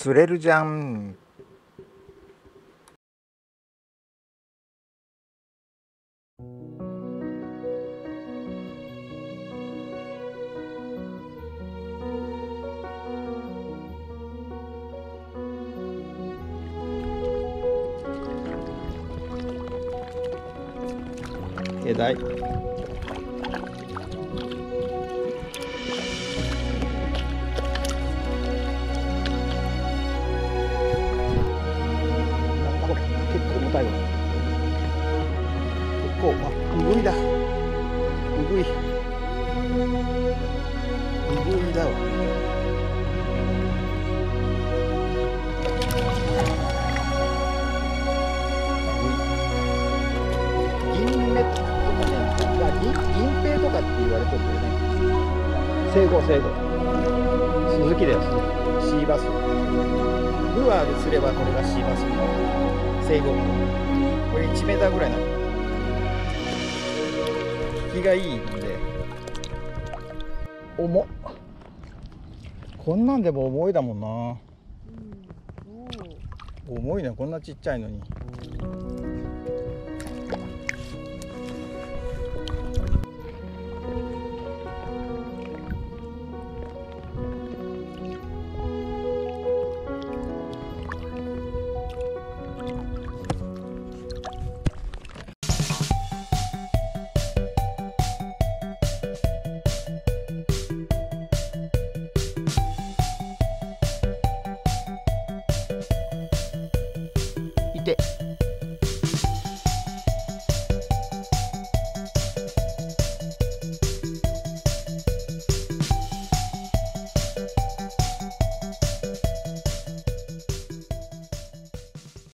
釣れるじゃん。枝い。なんだこれ、結構重たいわ。結構、ウグイだ。ウグイ。ウグイだわ。銀目とかね、銀平とかって言われてるんだよね。生後。鈴木だよ、シーバス。ルアーですればこれがシーバス。生後。これ1メーターぐらいなの。引きがいいんで。重っ。こんなんでも重いだもんな。重いね、こんなちっちゃいのに。いて。